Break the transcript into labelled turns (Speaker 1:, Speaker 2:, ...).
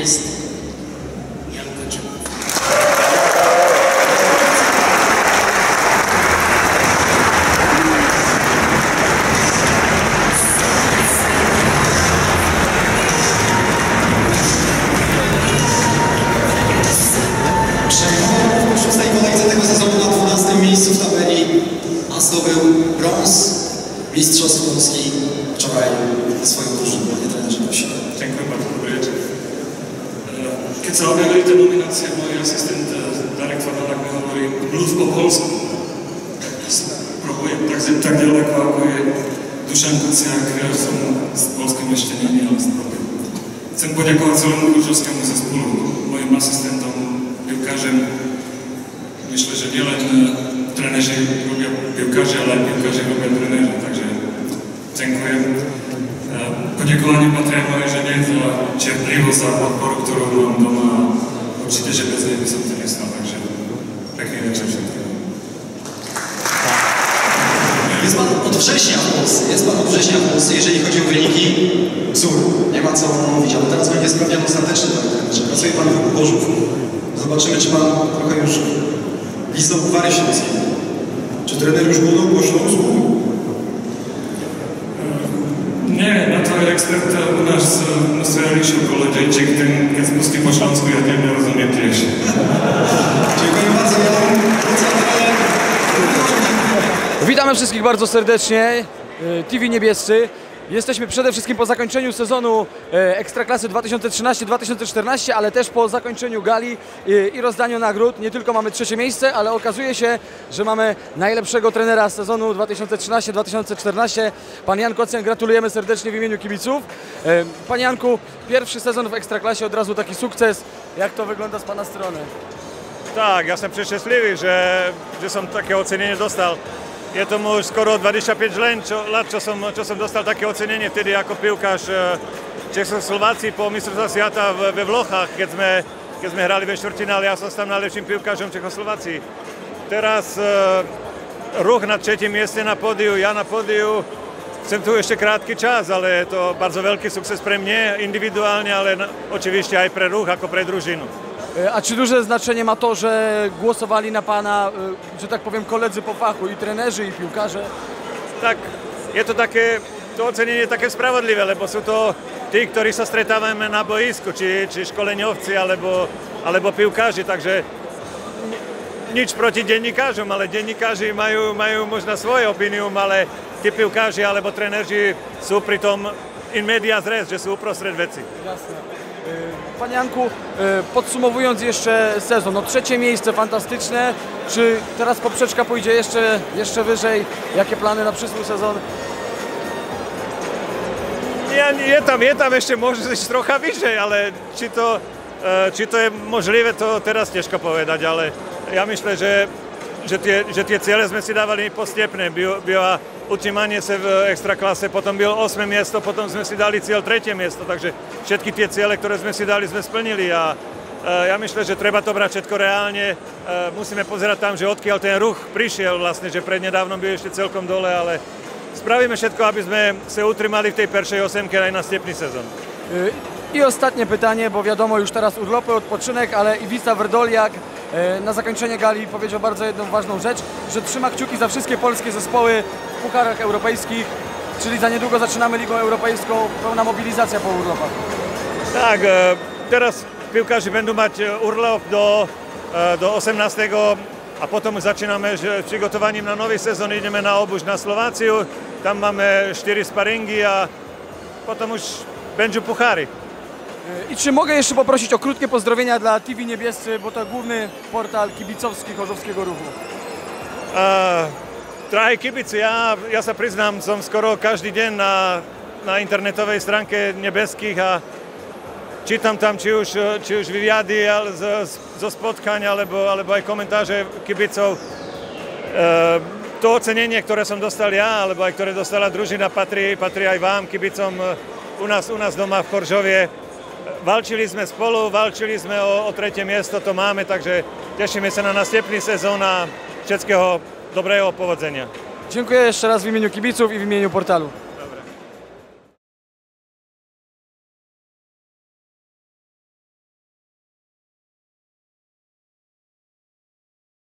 Speaker 1: jest Jan Kocioł. Przejmował w 6. kolejce tego sezonu na 12. miejscu w tabeli, a zdobył brąz Mistrzostw Polski wczoraj swoją drużyną. Panie trenerze, prosimy.
Speaker 2: Dziękuję bardzo, dobry wieczór. Kiedy objavili tę nominację, mój asystent Darek Twarnalak mi hovorí mluv po polsku. Próbuję tak daleko, ako je Dušan Kuciak, som z polským ešte nie, ale spróbuję. Chcem poďakovať celému klučovskému zespolu, mojim asistentom, piłkarzem. Myślę, że nielen trenerzy robią piłkarzy, ale piłkarze robią trenerzy, także dziękuję. Podziękowanie Patrykowi, że nie za cierpliwość, za podporu, którą mam doma. Určitě, že bez niej by som to nestal, takže pekný večer všetkým.
Speaker 1: Jest pan od września w Polsce, jeżeli chodzi o wyniki. Wzór, nie ma co mówić, ale teraz będzie sprawdzian ostateczny, że pracuje pan w Bożów. Zobaczymy, czy pan trochę już liznął Gwary Śląskiej. Czy trener już mówił po śląsku?
Speaker 2: Nie, na to ekspert u nas na Sojaliszu koledziejczyk, ten jak spustí po śląsku, ja nie rozumiem też.
Speaker 1: Dziękuję bardzo.
Speaker 3: Witamy wszystkich bardzo serdecznie, TV Niebiescy. Jesteśmy przede wszystkim po zakończeniu sezonu Ekstraklasy 2013-2014, ale też po zakończeniu gali i rozdaniu nagród. Nie tylko mamy 3. miejsce, ale okazuje się, że mamy najlepszego trenera sezonu 2013-2014. Pan Jan Kocjan, gratulujemy serdecznie w imieniu kibiców. Panie Janku, pierwszy sezon w Ekstraklasie, od razu taki sukces. Jak to wygląda z Pana strony?
Speaker 4: Tak, ja jestem przeszczęśliwy, że som takie ocenienie dostal. Je tomu už skoro 25 lat, čo som dostal také ocenenie vtedy ako piłkarz Čechoslovácii po mistrovstvách sveta ve Vlochách, keď sme hrali ve štvrťfinále, ja som tam najlepším piłkarzem Čechoslovácii. Teraz Ruch na 3. mieste na pódiu, ja na pódiu. Jsem tu ešte krátky čas, ale je to bardzo veľký sukces pre mne individuálne, ale oczywiście aj pre Ruch, ako pre družinu.
Speaker 3: A czy duże znaczenie ma to, że głosowali na Pana, że tak powiem, koledzy po fachu, i trenerzy, i piłkarze?
Speaker 4: Tak, je to také, to ocenenie také spravodlivé, lebo sú to tí, ktorí sa stretávame na boisku, či školeňovci, alebo piłkarzy, takže nič proti denníkážom, ale denníkáži majú možno svoje opinium, ale tí piłkarzy alebo trenerzy sú pri tom in medias res, že sú uprostred veci.
Speaker 3: Jasne. Panie Janku, podsumowując jeszcze sezon, no 3. miejsce fantastyczne, czy teraz poprzeczka pójdzie jeszcze wyżej? Jakie plany na przyszły sezon?
Speaker 4: Je tam ešte môže ísť trocha vyššie, ale či to je možlivé, to teraz ťažko povedať, ale ja myslím, že tie ciele sme si dávali postupne. Byla utrzymanie sa v Ekstraklase, potom bylo 8. miesto, potom sme si dali cieľ 3. miesto, takže všetky tie ciele, ktoré sme si dali, sme splnili a ja myslím, že treba to brať všetko reálne. Musíme pozerať tam, že odkiaľ ten Ruch prišiel vlastne, že prednedávnom byl ešte celkom dole, ale spravíme všetko, aby sme sa utrzymali v tej pierwszej 8 aj na następny sezon.
Speaker 3: I ostatnie pytanie, bo wiadomo, już teraz urlopy, odpoczynek, ale Iwica Werdoliak na zakończenie gali powiedział bardzo jedną ważną rzecz, że trzyma kciuki za wszystkie polskie zespoły w pucharach europejskich, czyli za niedługo zaczynamy Ligą Europejską, pełna mobilizacja po urlopach.
Speaker 4: Tak, teraz piłkarze będą mať urlop do 18. a potom začíname s přigotovaním na nový sezon, ideme na Obuž na Slováciu, tam máme 4 sparingy a potom už będą puchary.
Speaker 3: I czy mogę jeszcze poprosić o krótkie pozdrowienia dla TV Niebiescy, bo to główny portal kibicowski Chorzowskiego Ruchu.
Speaker 4: Drahí kibici, ja sa priznám, som skoro každý deň na internetovej stránke Nebeských a čítam tam či už vyviady zo spotkaň, alebo aj komentáře kibicov. To ocenenie, ktoré som dostal ja, alebo aj ktoré dostala družina, patrí aj vám, kibicom u nás doma v Choržovie. Valčili sme spolu, valčili sme o 3. miesto, to máme, takže tešíme sa na następný sezón a všetkého dobrého powodzenia.
Speaker 3: Dziękuję jeszcze raz w imieniu kibiców i w imieniu portalu.